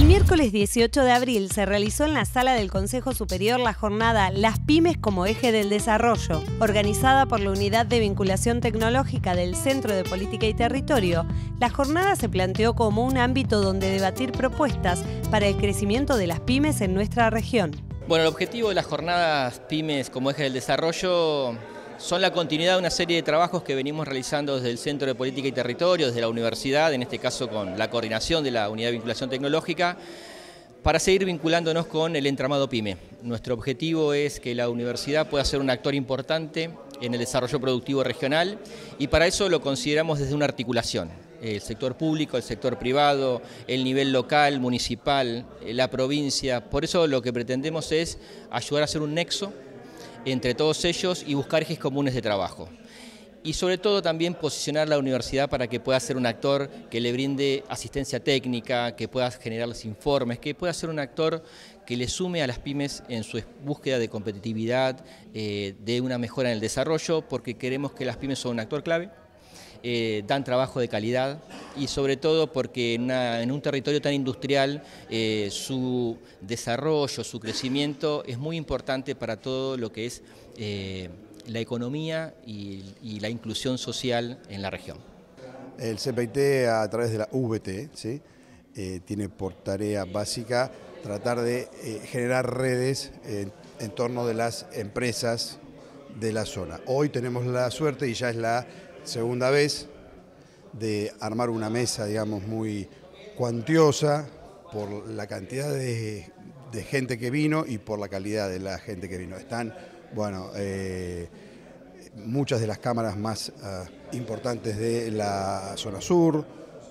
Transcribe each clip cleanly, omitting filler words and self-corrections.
El miércoles 18 de abril se realizó en la sala del Consejo Superior la jornada Las Pymes como Eje del Desarrollo, organizada por la Unidad de Vinculación Tecnológica del Centro de Política y Territorio. La jornada se planteó como un ámbito donde debatir propuestas para el crecimiento de las pymes en nuestra región. Bueno, el objetivo de las jornadas Pymes como Eje del Desarrollo son la continuidad de una serie de trabajos que venimos realizando desde el Centro de Política y Territorio, desde la universidad, en este caso con la coordinación de la Unidad de Vinculación Tecnológica, para seguir vinculándonos con el entramado PYME. Nuestro objetivo es que la universidad pueda ser un actor importante en el desarrollo productivo regional y para eso lo consideramos desde una articulación. El sector público, el sector privado, el nivel local, municipal, la provincia. Por eso lo que pretendemos es ayudar a hacer un nexo entre todos ellos y buscar ejes comunes de trabajo. Y sobre todo también posicionar la universidad para que pueda ser un actor que le brinde asistencia técnica, que pueda generarles informes, que pueda ser un actor que le sume a las pymes en su búsqueda de competitividad, de una mejora en el desarrollo, porque queremos que las pymes son un actor clave, dan trabajo de calidad y sobre todo porque en un territorio tan industrial su desarrollo, su crecimiento es muy importante para todo lo que es la economía y la inclusión social en la región. El CPIT a través de la VT, ¿sí? Tiene por tarea básica tratar de generar redes en torno de las empresas de la zona. Hoy tenemos la suerte y ya es la segunda vez de armar una mesa, digamos, muy cuantiosa por la cantidad de gente que vino y por la calidad de la gente que vino. Están, bueno, muchas de las cámaras más importantes de la zona sur.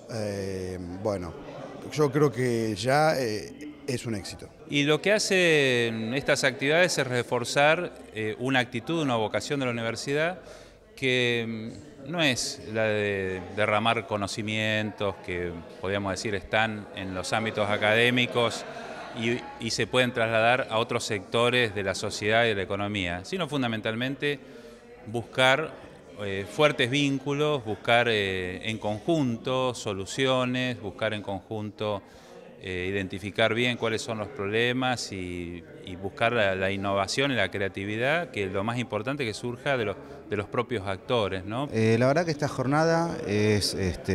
Bueno, yo creo que ya es un éxito. Y lo que hacen estas actividades es reforzar una actitud, una vocación de la universidad que no es la de derramar conocimientos que, podríamos decir, están en los ámbitos académicos y se pueden trasladar a otros sectores de la sociedad y de la economía, sino fundamentalmente buscar fuertes vínculos, buscar en conjunto soluciones, buscar en conjunto identificar bien cuáles son los problemas y buscar la innovación y la creatividad, que es lo más importante que surja de los propios actores, ¿no? La verdad que esta jornada es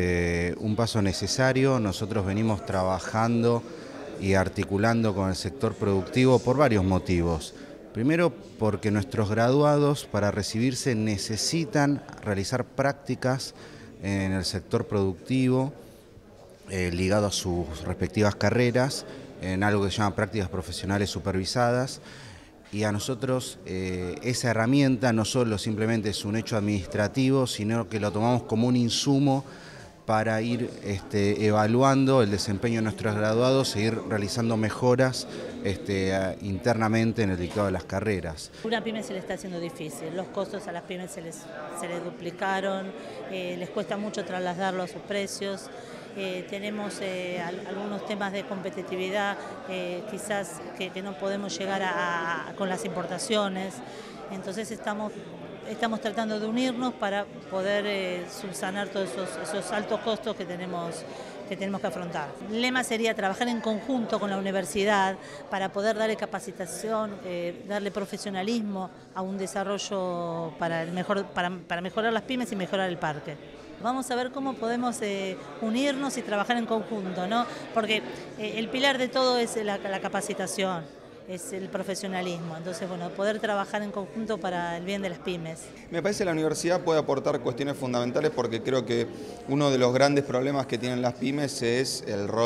un paso necesario. Nosotros venimos trabajando y articulando con el sector productivo por varios motivos. Primero, porque nuestros graduados para recibirse necesitan realizar prácticas en el sector productivo, ligado a sus respectivas carreras, en algo que se llama prácticas profesionales supervisadas, y a nosotros esa herramienta no solo simplemente es un hecho administrativo, sino que lo tomamos como un insumo para ir evaluando el desempeño de nuestros graduados e ir realizando mejoras internamente en el dictado de las carreras. Una pyme se le está haciendo difícil, los costos a las pymes se les duplicaron, les cuesta mucho trasladarlo a sus precios. Tenemos algunos temas de competitividad, quizás que no podemos llegar con las importaciones, entonces estamos tratando de unirnos para poder subsanar todos esos altos costos que tenemos que afrontar. El lema sería trabajar en conjunto con la universidad para poder darle capacitación, darle profesionalismo a un desarrollo para mejorar las pymes y mejorar el parque. Vamos a ver cómo podemos unirnos y trabajar en conjunto, ¿no? Porque el pilar de todo es la capacitación, es el profesionalismo. Entonces, bueno, poder trabajar en conjunto para el bien de las pymes. Me parece que la universidad puede aportar cuestiones fundamentales porque creo que uno de los grandes problemas que tienen las pymes es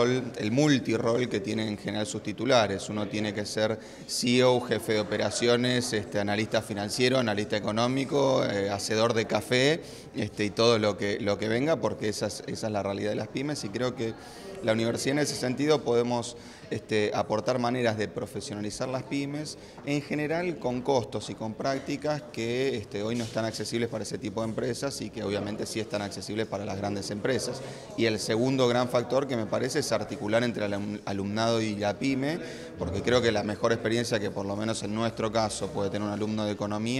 el multirol que tienen en general sus titulares. Uno tiene que ser CEO, jefe de operaciones, analista financiero, analista económico, hacedor de café y todo lo que venga, porque esa es la realidad de las pymes y creo que la universidad en ese sentido podemos aportar maneras de profesionalizar las pymes, en general con costos y con prácticas que hoy no están accesibles para ese tipo de empresas y que obviamente sí están accesibles para las grandes empresas. Y el segundo gran factor que me parece es articular entre el alumnado y la pyme, porque creo que la mejor experiencia que por lo menos en nuestro caso puede tener un alumno de economía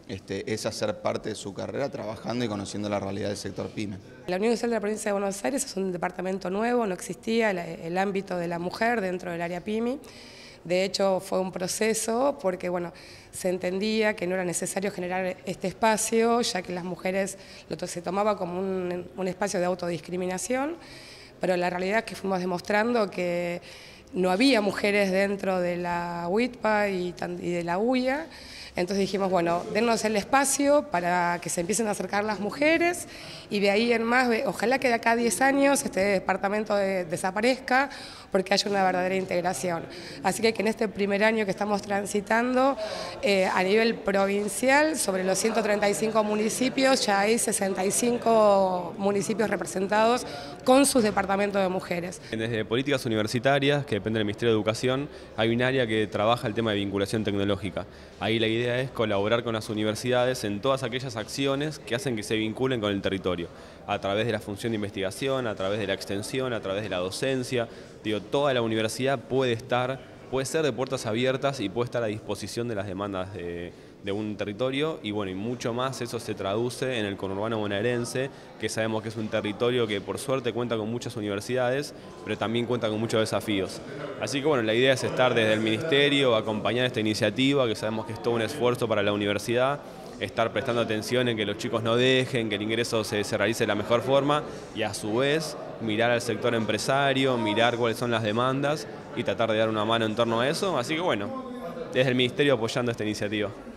es hacer parte de su carrera trabajando y conociendo la realidad del sector PYME. La Unión Industrial de la Provincia de Buenos Aires es un departamento nuevo, no existía el ámbito de la mujer dentro del área PYME. De hecho, fue un proceso porque se entendía que no era necesario generar este espacio, ya que las mujeres se tomaba como un espacio de autodiscriminación, pero la realidad es que fuimos demostrando que no había mujeres dentro de la UITPA y de la UIA. Entonces dijimos, dennos el espacio para que se empiecen a acercar las mujeres y de ahí en más, ojalá que de acá a 10 años este departamento desaparezca porque haya una verdadera integración. Así que en este primer año que estamos transitando, a nivel provincial, sobre los 135 municipios, ya hay 65 municipios representados con sus departamentos de mujeres. Desde políticas universitarias, que depende del Ministerio de Educación, hay un área que trabaja el tema de vinculación tecnológica. Ahí la idea es colaborar con las universidades en todas aquellas acciones que hacen que se vinculen con el territorio, a través de la función de investigación, a través de la extensión, a través de la docencia. Toda la universidad puede ser de puertas abiertas y puede estar a disposición de las demandas de un territorio y mucho más eso se traduce en el conurbano bonaerense, que sabemos que es un territorio que por suerte cuenta con muchas universidades, pero también cuenta con muchos desafíos. Así que la idea es estar desde el Ministerio, acompañar esta iniciativa, que sabemos que es todo un esfuerzo para la universidad, estar prestando atención en que los chicos no dejen, que el ingreso se realice de la mejor forma y a su vez mirar al sector empresario, mirar cuáles son las demandas y tratar de dar una mano en torno a eso. Así que desde el Ministerio apoyando esta iniciativa.